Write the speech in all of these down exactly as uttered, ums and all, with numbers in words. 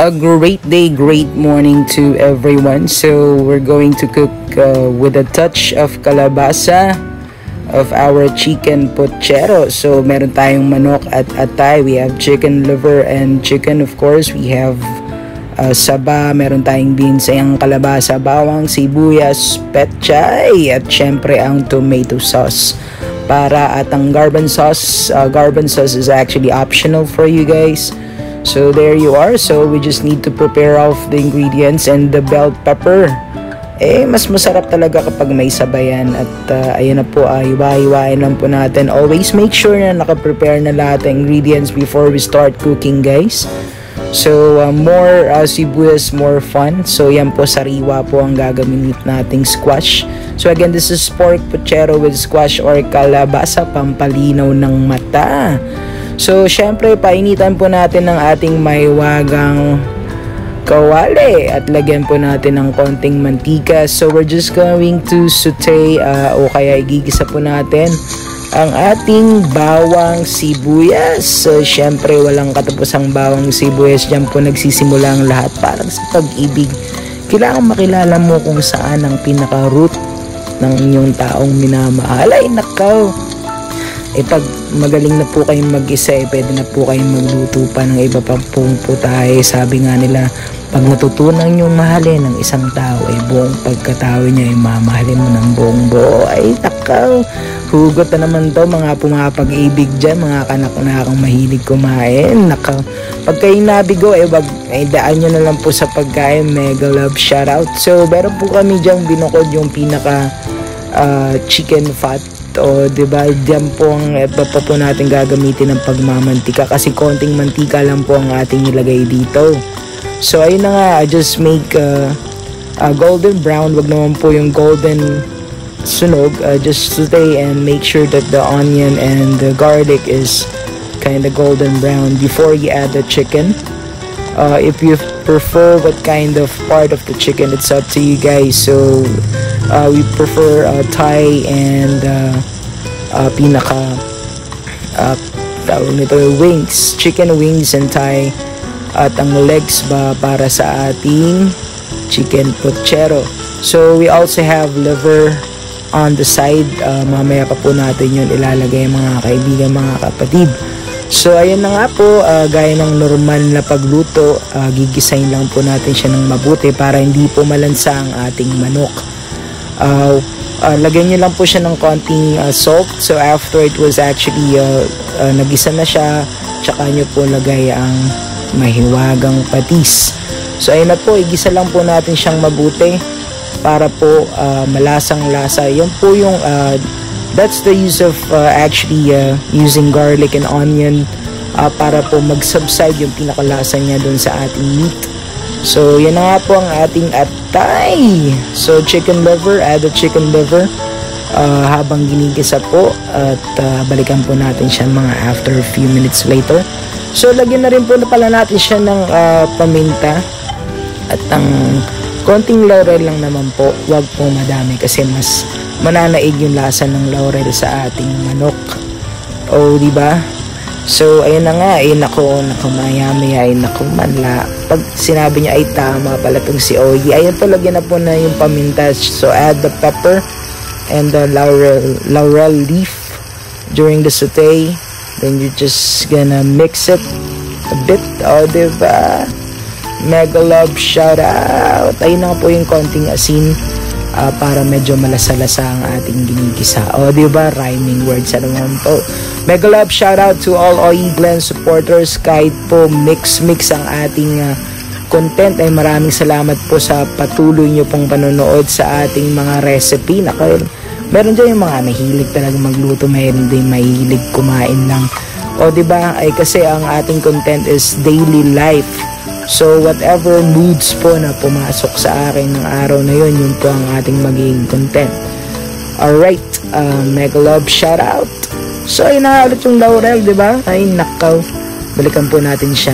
A great day, great morning to everyone. So we're going to cook uh, with a touch of kalabasa of our chicken pochero. So meron tayong manok at atay. We have chicken liver and chicken, of course. We have uh, saba, meron tayong beans, ang kalabasa, bawang, sibuyas, petchay, at syempre ang tomato sauce. Para at ang garban sauce, uh, garban sauce is actually optional for you guys. So there you are. So we just need to prepare off the ingredients and the bell pepper. Eh, mas masarap talaga kapag may sabayan. At uh, ayun na po, uh, iwa-iwain lang po natin. Always make sure na nakaprepare na lahat ng ingredients before we start cooking, guys. So uh, more uh, sibuyas, more fun. So yan po, sariwa po ang gagamitin nating squash. So again, this is pork pochero with squash or kalabasa, pampalinaw ng mata. So, syempre, painitan po natin ng ating maywagang kawali at lagyan po natin ng konting mantika. So, we're just going to saute uh, o kaya igigisa po natin ang ating bawang sibuyas. So, syempre, walang katapusang bawang sibuyas. Diyan po nagsisimula ang lahat. Parang sa pag-ibig, kailangan makilala mo kung saan ang pinaka-root ng inyong taong minamahal. Ay, nakaw! Eh pag magaling na po kayong mag-isa, eh pwede na po kayong magluto pa ng iba pang putahe. Sabi nga nila, pag natutunan nyong mahalin ng isang tao, ay eh, buong pagkatao niya ay mamahalin mo ng buong buo. Ay takaw, hugot na naman to mga pumapag-ibig dyan, mga kanak-nakang mahilig kumain. Nakaw, pag kayo nabigo, eh wag, eh, daan nyo na lang po sa pagkain. Mega love shoutout. So meron po kami dyan binukod yung pinaka uh, chicken fat. O diba, diyan po ang iba pa po natin gagamitin ng pagmamantika kasi konting mantika lang po ang ating nilagay dito. So ayun na nga, just make uh, uh, golden brown, wag naman po yung golden sunog, uh, just saute and make sure that the onion and the garlic is kind of golden brown before you add the chicken. Uh, if you prefer what kind of part of the chicken, it's up to you guys. So uh, we prefer uh, Thai and uh, uh, pinaka uh, tawag nito wings, chicken wings and Thai, at ang legs ba para sa ating chicken pochero. So we also have liver on the side. Uh, mamaya pa po natin yun ilalagay, mga kaibigan, mga kapatid. So ayan na nga po, uh, gaya ng normal na pagluto, uh, gigisahin lang po natin siya ng mabuti para hindi po malansa ang ating manok. Uh, uh, lagyan nyo lang po siya ng konting uh, salt. So after it was actually uh, uh, nagisa na siya, tsaka nyo po lagay ang mahiwagang patis. So ayun na po, igisa lang po natin siyang mabuti para po uh, malasang lasa. Yun po yung uh, that's the use of uh, actually uh, using garlic and onion uh, para po mag-subside yung pinakalasa niya dun sa ating meat. So yan na nga po ang ating atay. So chicken liver, add the chicken liver uh, habang ginigisa po at uh, balikan po natin siya mga after a few minutes later. So lagyan na rin po na pala natin siya ng uh, paminta at ang konting laurel lang naman po, wag po madami kasi mas mananaig yung lasa ng laurel sa ating manok. O, di ba? So, ayun na nga, eh, nako, nako, maya-maya, ay, nako, manla. Pag sinabi niya, ay, tama pala itong si Ogie. Ayun po, lagyan na po na yung paminta. So, add the pepper and the laurel, laurel leaf during the saute. Then, you're just gonna mix it a bit. O, di ba? Mega love shout out. Ayun na po yung konting asin. Uh, para medyo malasa-lasa ang ating ginigisa. O, diba? Rhyming words. Ano naman po. Mega love shout out to all O E Glenn supporters. Kahit po mix-mix ang ating uh, content, ay maraming salamat po sa patuloy nyo pong panonood sa ating mga recipe. Naka, meron dyan yung mga mahilig talaga magluto, meron din mahilig kumain lang. O, diba? Ay kasi ang ating content is daily life. So, whatever moods po na pumasok sa akin ng araw na yun, yun po ang ating magiging content. Alright, uh, mega love shout out. So, ayun na ulit yung laurel, diba? Ay, nakaw. Balikan po natin siya.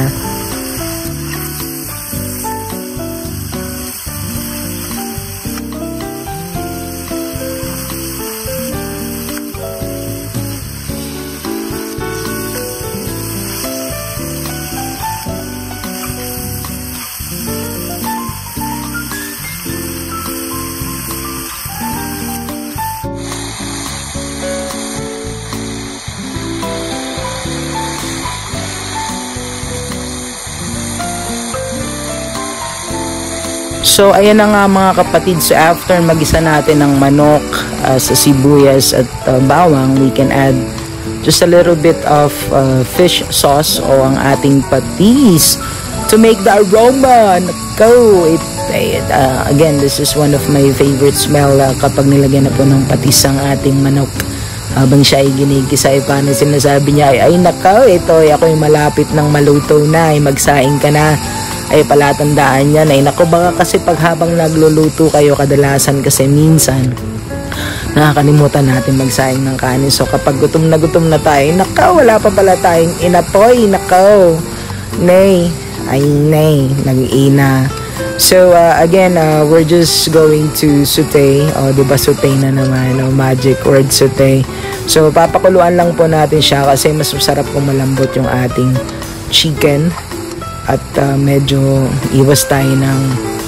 So ayan na nga mga kapatid, so after magisa natin ng manok uh, sa sibuyas at uh, bawang, we can add just a little bit of uh, fish sauce o ang ating patis to make the aroma. Go! It, it, uh, again, this is one of my favorite smell uh, kapag nilagyan na po ng patis ang ating manok. Habang siya ay ginigisa, ay paano sinasabi niya, ay, ay nakaw, ito, ay ako'y malapit ng maluto na, ay magsaing ka na. Ay palatandaan niya, ay nako, baka kasi pag habang nagluluto kayo, kadalasan kasi minsan, nakakalimutan natin magsaing ng kanin. So kapag gutom na gutom na tayo, nakaw, wala pa pala tayong inapoy, nakaw, nay, ay nay, nag-ina. So uh, again, uh, we're just going to saute. O, oh, diba saute na naman, oh, magic word saute. So papakuluan lang po natin siya kasi mas masarap kung malambot yung ating chicken. At uh, medyo iwas tayo ng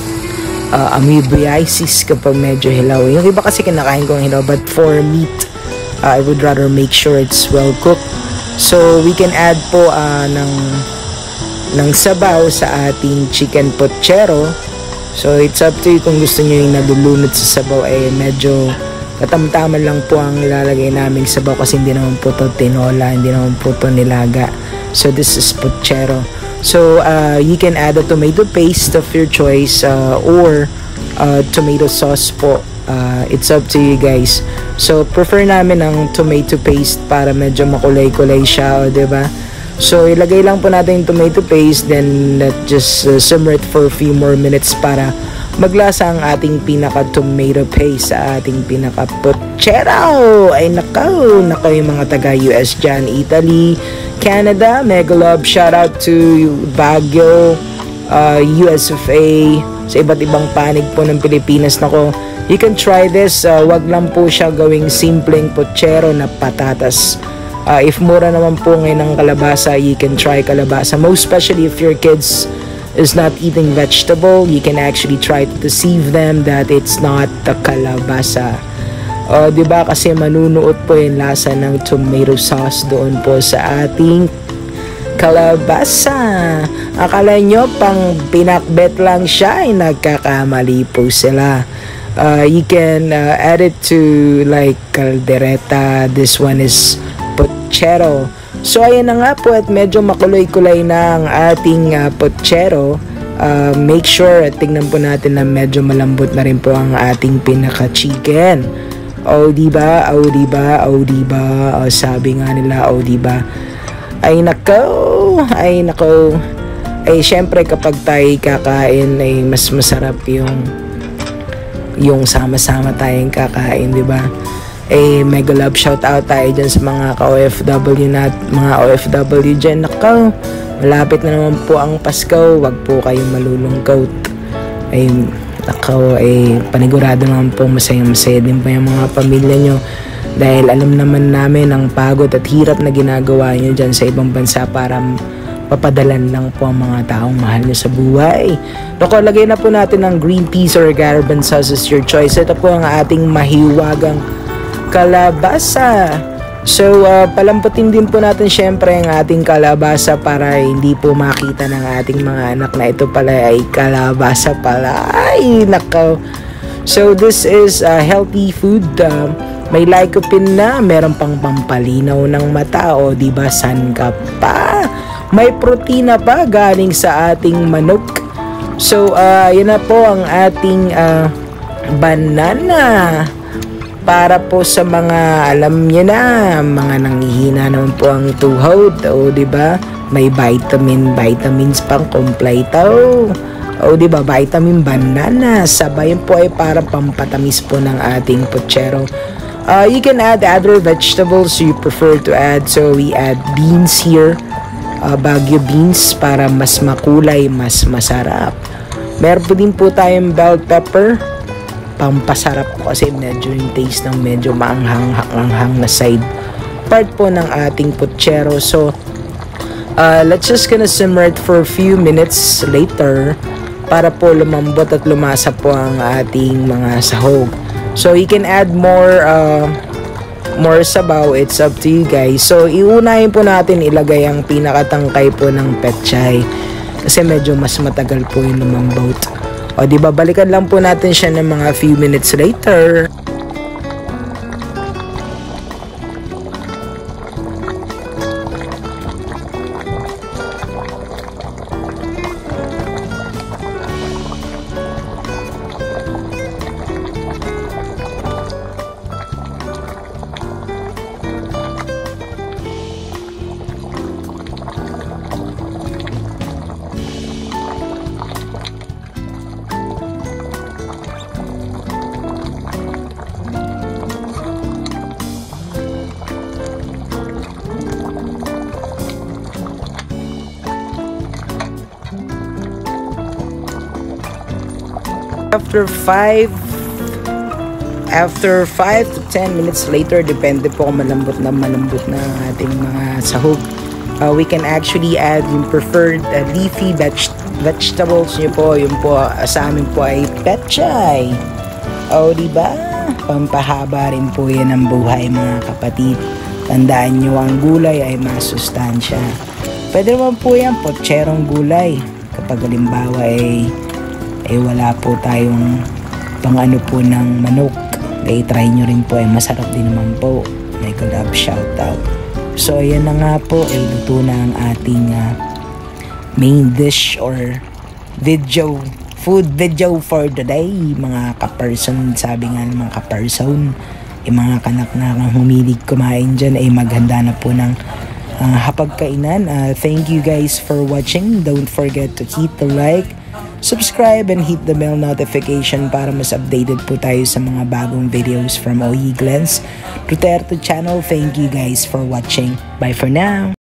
uh, amoebiasis kapag medyo hilaw. Yung iba kasi kinakain ko ng hilaw, but for meat, uh, I would rather make sure it's well cooked. So we can add po uh, ng ng sabaw sa ating chicken pochero. So it's up to you kung gusto nyo yung nalulunod sa sabaw, eh medyo katamtaman lang po ang ilalagay naming sabaw kasi hindi naman po to tinola, hindi naman po to nilaga. So this is pochero. So uh, you can add a tomato paste of your choice uh, or uh, tomato sauce po. Uh, it's up to you guys. So prefer namin ang tomato paste para medyo makulay-kulay siya, o diba? So ilagay lang po natin yung tomato paste, then let just uh, simmer it for a few more minutes para maglasa ang ating pinaka tomato paste sa ating pinaka pochero. Ay nakaw, nakaw yung mga taga U S dyan, Italy, Canada, mega love, shout out to Baguio, uh, U S of A, sa iba't ibang panig po ng Pilipinas. Nako, you can try this, uh, wag lang po siya gawing simpleng pochero na patatas. Uh, if mura naman po ngayon ng kalabasa, you can try kalabasa. Most especially if your kids is not eating vegetable, you can actually try to deceive them that it's not the kalabasa. Uh, diba kasi manunuot po yung lasa ng tomato sauce doon po sa ating kalabasa. Akala nyo pang pinakbet lang siya, ay nagkakamali po sila. Uh, you can uh, add it to like caldereta. This one is pochero. So ayan na nga po, at medyo makulay-kulay na ang ating uh, pochero. Uh, make sure at tingnan po natin na medyo malambot na rin po ang ating pinaka-chicken. O diba? O diba? O diba? O sabi nga nila, o diba? Ay nako, ay nako. Ay syempre kapag tayo kakain ay mas masarap yung yung sama-sama tayong kakain, diba? Eh, mega love shout out tayo dyan sa mga ka-O F W na mga O F W dyan. Nakaw, malapit na naman po ang Pasko, wag po kayong malulungkot. Ay, nakaw, ay panigurado naman po masayang-masaya din po yung mga pamilya nyo. Dahil alam naman namin ang pagod at hirap na ginagawa nyo dyan sa ibang bansa para papadalan lang po ang mga taong mahal nyo sa buhay. Nako, lagay na po natin ng green peas or garban sauce as your choice. Ito po ang ating mahiwagang kalabasa. So, uh, palamputin din po natin syempre ang ating kalabasa para hindi po makita ng ating mga anak na ito pala ay kalabasa pala. Ay, nakaw. So, this is uh, healthy food. Uh, may lycopene na, meron pang pampalinaw ng mata. O, diba, san ka pa? May protina pa galing sa ating manok. So, uh, yun na po ang ating uh, banana. Para po sa mga alam niyo na, mga nanghihina naman po ang tuhod, o diba? May vitamin, vitamins pang kompleto. O diba, vitamin banana. Sabay po ay para pampatamis po ng ating pochero. Uh, you can add other vegetables you prefer to add. So we add beans here, uh, Baguio beans para mas makulay, mas masarap. Meron po din po tayong bell pepper, pampasarap po kasi medyo yung taste ng medyo maanghang-anghang na side part po ng ating pochero. So uh, let's just gonna simmer it for a few minutes later para po lumambot at lumasa po ang ating mga sahog. So you can add more uh, more sabaw, it's up to you guys. So iunahin po natin ilagay ang pinakatangkay po ng pechay kasi medyo mas matagal po yung lumambot. O di ba, balikan lang po natin siya ng mga few minutes later. After five after five to ten minutes later, depende po kung malambot na malambot na ang ating mga sahog, uh, we can actually add yung preferred uh, leafy veg vegetables nyo po. Yung po uh, sa amin po ay petchay. O diba, pampahaba rin po yan ang buhay mga kapatid. Tandaan nyo, ang gulay ay masustansya. Pwede naman po yan potcherong gulay kapag halimbawa ay eh wala po tayong pang ano po ng manok. Eh try nyo rin po, eh masarap din naman po. May collab shoutout. So ayan na nga po, eh luto na ang ating uh, main dish or video, food video for the day mga ka-person. Sabi nga ng mga ka-person, eh mga kanak na humilig kumain dyan, eh maghanda na po ng uh, hapagkainan. Uh, thank you guys for watching. Don't forget to hit the like, subscribe, and hit the bell notification para mas updated po tayo sa mga bagong videos from O E Glens Duterte channel. Thank you guys for watching. Bye for now.